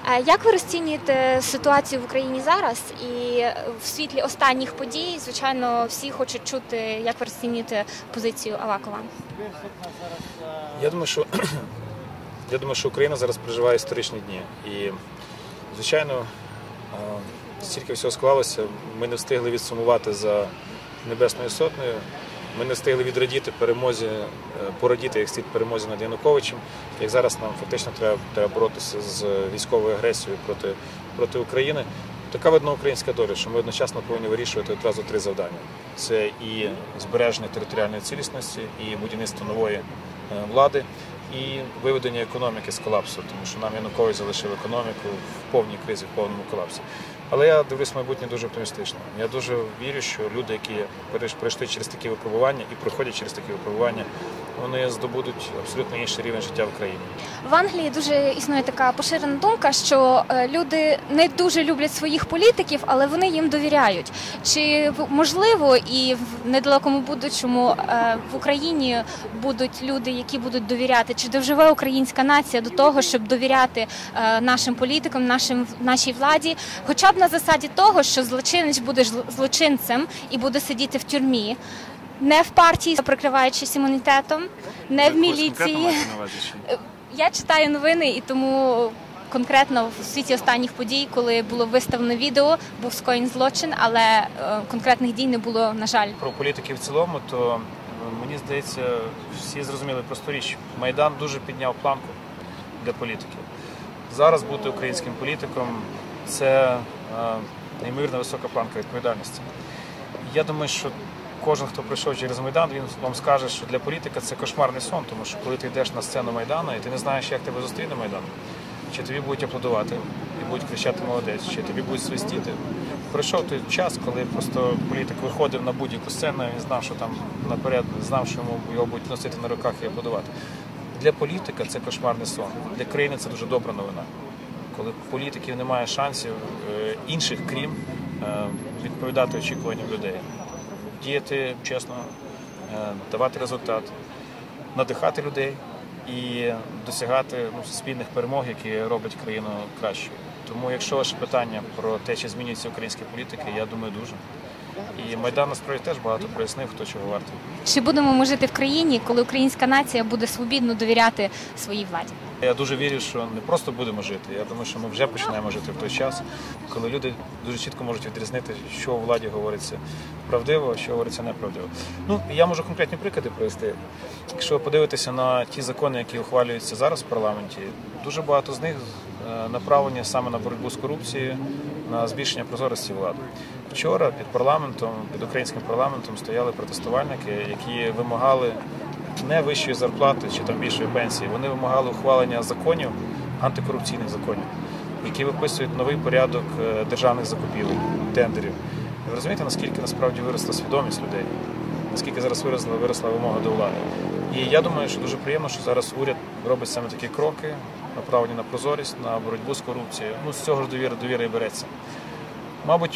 Як ви розцінюєте ситуацію в Україні зараз і в світлі останніх подій, звичайно, всі хочуть чути, як ви розцінюєте позицію Авакова? Я думаю, що Україна зараз переживає історичні дні. І, звичайно, стільки всього склалося, ми не встигли відсумувати за Небесною Сотнею, ми не встигли відрадіти перемозі, порадіти, як слід, перемозі над Януковичем, як зараз нам фактично треба боротися з військовою агресією проти України. Така видно українська доля, що ми одночасно повинні вирішувати одразу три завдання. Це і збереження територіальної цілісності, і будівництво нової влади, і виведення економіки з колапсу, тому що нам Янукович залишив економіку в повній кризі, в повному колапсі. Але я дивлюсь майбутнє дуже оптимістично. Я дуже вірю, що люди, які пройшли через такі випробування і проходять через такі випробування, вони здобудуть абсолютно інший рівень життя в країні. В Англії дуже існує така поширена думка, що люди не дуже люблять своїх політиків, але вони їм довіряють. Чи можливо і в недалекому будучому в Україні будуть люди, які будуть довіряти? Чи доживе українська нація до того, щоб довіряти нашим політикам, нашій владі? Хоча б на засаді того, що злочинець буде злочинцем і буде сидіти в тюрмі. Не в партії, прикриваючись імунітетом, не в міліції. Я читаю новини, і тому конкретно в світі останніх подій, коли було виставлено відео, був скоєний злочин, але конкретних дій не було, на жаль. Про політиків в цілому, то мені здається, всі зрозуміли просту річ. Майдан дуже підняв планку для політиків. Зараз бути українським політиком – це неймовірно висока планка відповідальності. Я думаю, що кожен, хто пройшов через Майдан, він вам скаже, що для політика це кошмарний сон, тому що коли ти йдеш на сцену Майдану і ти не знаєш, як тебе зустріне Майдан, чи тобі будуть аплодувати і будуть кричати «молодець», чи тобі будуть свистіти. Пройшов той час, коли просто політик виходив на будь-яку сцену, він знав, що там наперед, знав, що його будуть носити на руках і аплодувати. Для політика це кошмарний сон, для країни це дуже добра новина. Коли політиків немає шансів інших, крім відповідати очікуванням людей. Діяти чесно, давати результат, надихати людей і досягати спільних перемог, які роблять країну кращою. Тому якщо ваше питання про те, чи змінюються українські політики, я думаю, дуже. І Майдан насправді теж багато прояснив, хто чого вартий. Чи будемо ми жити в країні, коли українська нація буде свобідно довіряти своїй владі? Я дуже вірю, що не просто будемо жити, я думаю, що ми вже починаємо жити в той час, коли люди дуже чітко можуть відрізнити, що у владі говориться правдиво, а що говориться неправдиво. Я можу конкретні приклади привести. Якщо подивитися на ті закони, які ухвалюються зараз в парламенті, дуже багато з них направлені саме на боротьбу з корупцією, на збільшення прозорості влади. Вчора під українським парламентом стояли протестувальники, які вимагали не вищої зарплати чи там більшої пенсії, вони вимагали ухвалення законів, антикорупційних законів, які виписують новий порядок державних закупівель, тендерів. І ви розумієте, наскільки насправді виросла свідомість людей, наскільки зараз виросла вимога до влади. І я думаю, що дуже приємно, що зараз уряд робить саме такі кроки, направлені на прозорість, на боротьбу з корупцією. З цього ж довіра і береться. Мабуть,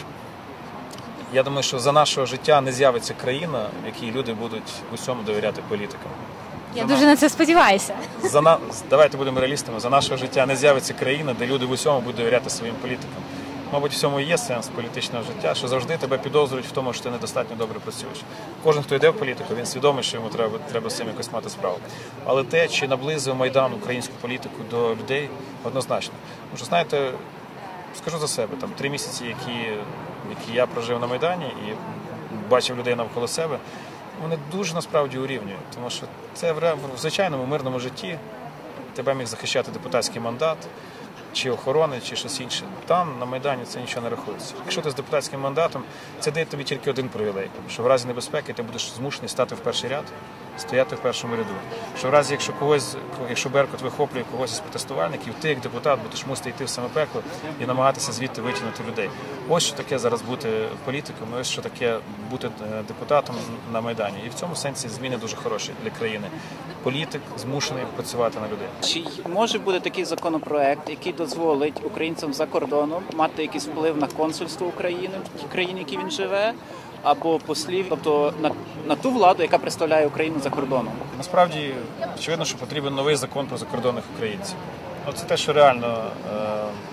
я думаю, що за нашого життя не з'явиться країна, в якій люди будуть в усьому довіряти політикам. Я дуже на це сподіваюся. Давайте будемо реалістами. За нашого життя не з'явиться країна, де люди в усьому будуть довіряти своїм політикам. Мабуть, в цьому і є сенс політичного життя, що завжди тебе підозрюють в тому, що ти недостатньо добре працюєш. Кожен, хто йде в політику, він свідомий, що йому треба з цим якось мати справу. Але те, чи наблизив Майдан українську політику до людей, однозначно. Тому що, знаєте, скажу за себе, 3 місяці, які я прожив на Майдані і бачив людей навколо себе, вони дуже насправді урівнюють. Тому що це в звичайному мирному житті тебе міг захищати депутатський мандат, чи охорони, чи щось інше. Там, на Майдані, це нічого не рахується. Якщо ти з депутатським мандатом, це дає тобі тільки один привілей, що в разі небезпеки ти будеш змушений стати в перший ряд, стояти в першому ряду. Що в разі, якщо Беркут вихоплює когось із протестувальників, ти, як депутат, будеш мусити йти в саме пекло і намагатися звідти витягнути людей. Ось що таке зараз бути політиком, ось що таке бути депутатом на Майдані. І в цьому сенсі зміни дуже хороші для країни. Політик змушений працювати на людей. Чи може бути такий законопроект, який дозволить українцям за кордоном мати якийсь вплив на консульство України, в країні, в якій він живе, або послів, тобто на ту владу, яка представляє Україну за кордоном? Насправді, очевидно, що потрібен новий закон про закордонних українців. Це те, що реально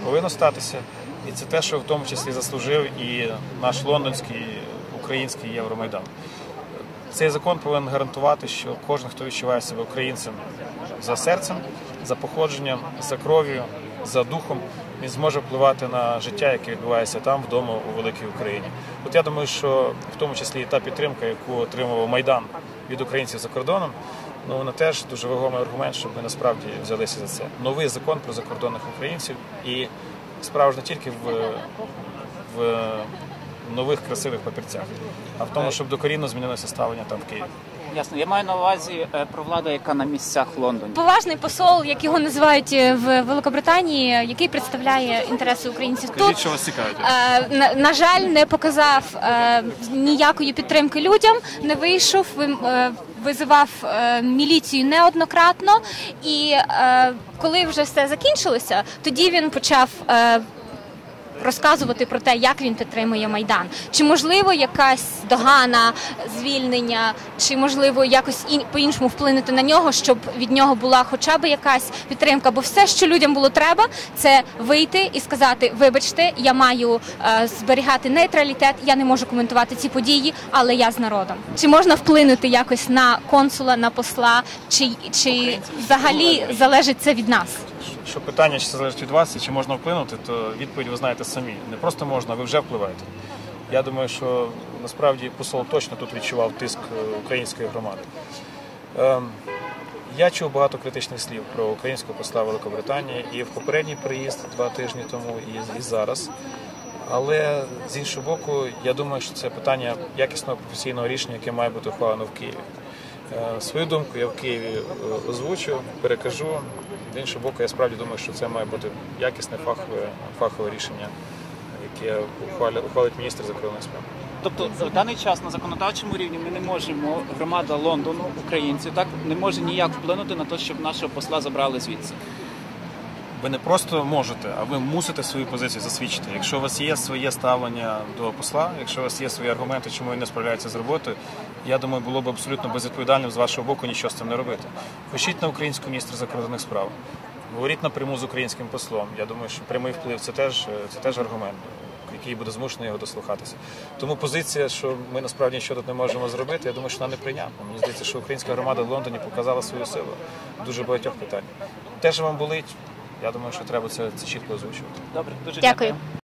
повинно статися. І це те, що в тому числі заслужив і наш лондонський, український Євромайдан. Цей закон повинен гарантувати, що кожен, хто відчуває себе українцем за серцем, за походженням, за кров'ю, за духом, він зможе впливати на життя, яке відбувається там, вдома, у великій Україні. От я думаю, що в тому числі і та підтримка, яку отримував Майдан від українців за кордоном, вона теж дуже вагомий аргумент, щоб ми насправді взялися за це. Новий закон про закордонних українців, і справа ж не тільки в нових красивих папірцях, а в тому, щоб докорінно змінилося ставлення там в Києві. Ясно. Я маю на увазі про владу, яка на місцях в Лондоні. Поважний посол, як його називають в Великобританії, який представляє інтереси українців тут, Що вас цікавить? на жаль, не показав ніякої підтримки людям, не вийшов, визивав міліцію неоднократно, і коли вже все закінчилося, тоді він почав розказувати про те, як він підтримує Майдан. Чи можливо якась догана, звільнення, чи можливо якось по-іншому вплинути на нього, щоб від нього була хоча б якась підтримка. Бо все, що людям було треба, це вийти і сказати: вибачте, я маю зберігати нейтралітет, я не можу коментувати ці події, але я з народом. Чи можна вплинути якось на консула, на посла, чи взагалі залежить це від нас? Що питання, чи це залежить від вас, і чи можна вплинути, то відповідь ви знаєте самі. Не просто можна, ви вже впливаєте. Я думаю, що насправді посол точно тут відчував тиск української громади. Я чув багато критичних слів про українського посла Великобританії і в попередній приїзд 2 тижні тому, і зараз. Але з іншого боку, я думаю, що це питання якісного професійного рішення, яке має бути ухвалено в Києві. Свою думку я в Києві озвучу, перекажу. З іншого боку, я справді думаю, що це має бути якісне фахове рішення, яке ухвалить міністр закордонних справ. Тобто в даний час на законодавчому рівні ми не можемо, громада Лондону, українці, так, не може ніяк вплинути на те, щоб нашого посла забрали звідси. Ви не просто можете, а ви мусите свою позицію засвідчити. Якщо у вас є своє ставлення до посла, якщо у вас є свої аргументи, чому він не справляється з роботою, я думаю, було б абсолютно безвідповідальним з вашого боку нічого з цим не робити. Пишіть на українського міністра закордонних справ, говоріть напряму з українським послом. Я думаю, що прямий вплив – це теж аргумент, який буде змушений його дослухатися. Тому позиція, що ми насправді нічого тут не можемо зробити, я думаю, що вона неприйнятна. Мені здається, що українська громада в Лондоні показала свою силу в дуже багатьох питаннях. Те, що вам болить, я думаю, що треба це чітко озвучувати. Добре, дуже Дякую. дякую.